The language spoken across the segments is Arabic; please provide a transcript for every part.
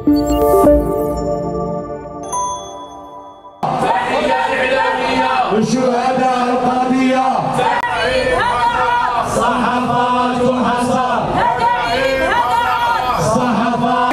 الشهداء القضية صحفات حصر صحفات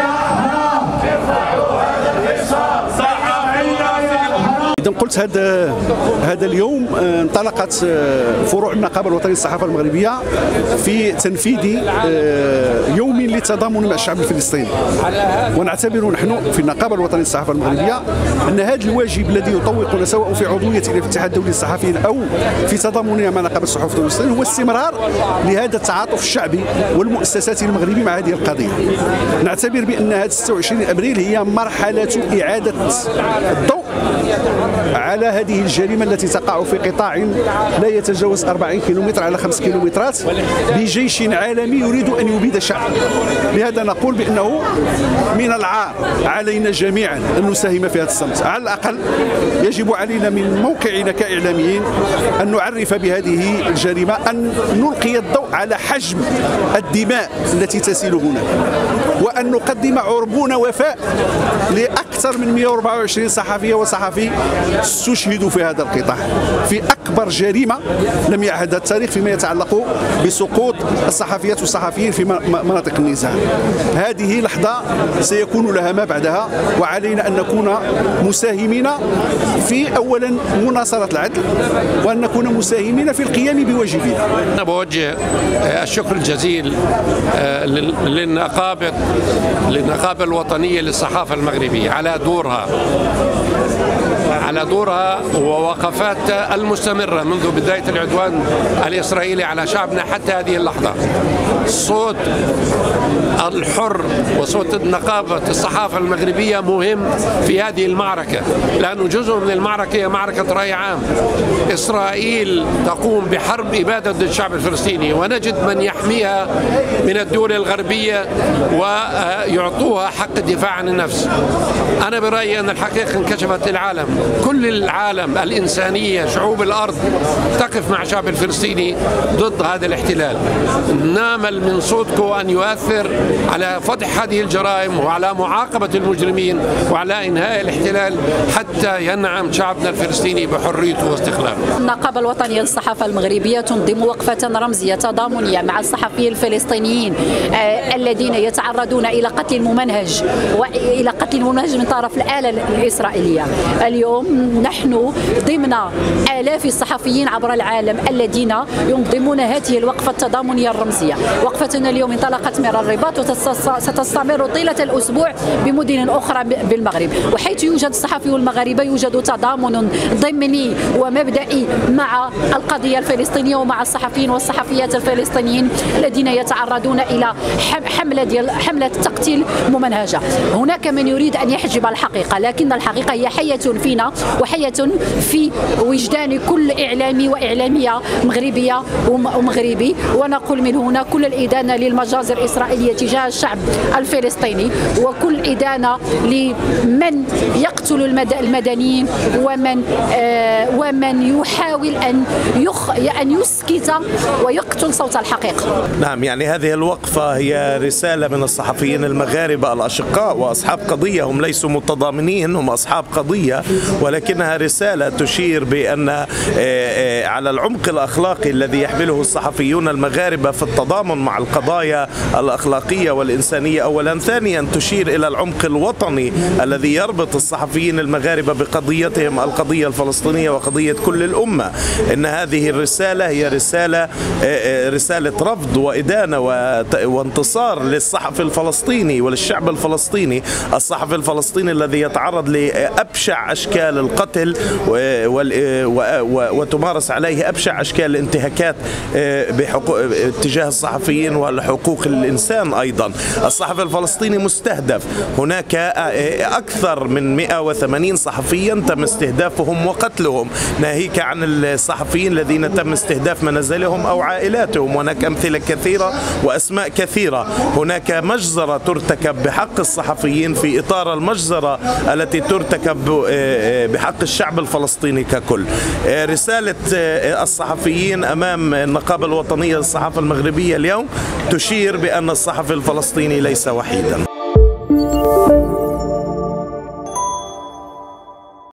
إذا قلت هذا اليوم انطلقت فروع النقابة الوطنية للصحافة المغربية في تنفيذ يوم للتضامن مع الشعب الفلسطيني، ونعتبر نحن في النقابة الوطنية للصحافة المغربية أن هذا الواجب الذي يطوقنا سواء في عضويتنا في الاتحاد الدولي للصحفيين أو في تضامننا مع نقابة الصحف الفلسطينية هو استمرار لهذا التعاطف الشعبي والمؤسسات المغربي مع هذه القضية. نعتبر بأن هذا 26 أبريل هي مرحلة إعادة الضوء على هذه الجريمة التي تقع في قطاع لا يتجاوز 40 كيلومتر على 5 كيلومترات بجيش عالمي يريد أن يبيد شعب. لهذا نقول بأنه من العار علينا جميعا أن نساهم في هذا الصمت. على الأقل يجب علينا من موقعنا كإعلاميين أن نعرف بهذه الجريمة، أن نلقي الضوء على حجم الدماء التي تسيل هنا، وأن نقدم عربون وفاء لأكثر من 124 صحفية وصحفي استشهدوا في هذا القطاع في أكبر جريمة لم يعهدها التاريخ فيما يتعلق بسقوط الصحفيات والصحفيين في مناطق النزاع. هذه لحظة سيكون لها ما بعدها، وعلينا أن نكون مساهمين في أولا مناصرة العدل، وأن نكون مساهمين في القيام بواجبنا. أنا بوجه الشكر الجزيل للنقابة الوطنية للصحافة المغربية على دورها ووقفاتها المستمرة منذ بداية العدوان الإسرائيلي على شعبنا حتى هذه اللحظة. صوت الحر وصوت نقابة الصحافة المغربية مهم في هذه المعركة، لأنه جزء من المعركة هي معركة رأي عام. إسرائيل تقوم بحرب إبادة ضد الشعب الفلسطيني، ونجد من يحميها من الدول الغربية ويعطوها حق الدفاع عن النفس. أنا برأيي أن الحقيقة انكشفت للعالم، كل العالم، الإنسانية، شعوب الأرض تقف مع الشعب الفلسطيني ضد هذا الاحتلال. نامل من صوتكم أن يؤثر على فتح هذه الجرائم وعلى معاقبة المجرمين وعلى إنهاء الاحتلال حتى ينعم شعبنا الفلسطيني بحريته واستقلاله. النقابة الوطنية للصحافة المغربية تنظم وقفة رمزية تضامنية مع الصحفيين الفلسطينيين الذين يتعرضون إلى قتل ممنهج من طرف الآلة الإسرائيلية. اليوم نحن ضمن آلاف الصحفيين عبر العالم الذين ينظمون هذه الوقفة التضامنية الرمزية. وقفتنا اليوم انطلقت من الرباط وستستمر طيلة الأسبوع بمدن أخرى بالمغرب، وحيث يوجد الصحفيون المغاربة يوجد تضامن ضمني ومبدئي مع القضية الفلسطينية ومع الصحفيين والصحفيات الفلسطينيين الذين يتعرضون إلى حملة تقتيل ممنهجة. هناك من يريد أن يحجب الحقيقة، لكن الحقيقة هي حية فينا وحية في وجدان كل إعلامي وإعلامية مغربية ومغربي. ونقول من هنا كل الإدانة للمجازر الإسرائيلية تجاه الشعب الفلسطيني، وكل إدانة لمن يقتل المدنيين ومن يحاول أن يسكت ويقتل صوت الحقيقة. نعم، يعني هذه الوقفة هي رسالة من الصحفيين المغاربة الأشقاء وأصحاب قضية، هم ليسوا متضامنين، هم أصحاب قضية، ولكنها رسالة تشير بأن على العمق الأخلاقي الذي يحمله الصحفيون المغاربة في التضامن مع القضايا الأخلاقية والإنسانية أولا. ثانيا تشير إلى العمق الوطني الذي يربط الصحفيين المغاربة بقضيتهم القضية الفلسطينية وقضية كل الأمة. إن هذه الرسالة هي رسالة رفض وإدانة وانتصار للصحفي الفلسطيني وللشعب الفلسطيني. الصحفي الفلسطيني الذي يتعرض لأبشع أشكال القتل وتمارس عليه أبشع أشكال الانتهاكات تجاه الصحفيين وحقوق الإنسان. أيضا الصحفي الفلسطيني مستهدف، هناك أكثر من 180 صحفيا تم استهدافهم وقتلهم، ناهيك عن الصحفيين الذين تم استهداف منازلهم أو عائلاتهم. هناك أمثلة كثيرة وأسماء كثيرة. هناك مجزرة ترتكب بحق الصحفيين في إطار المجزرة التي ترتكب بحق الشعب الفلسطيني ككل. رسالة الصحفيين أمام النقابة الوطنية للصحافة المغربية اليوم تشير بأن الصحفي الفلسطيني ليس وحيدا.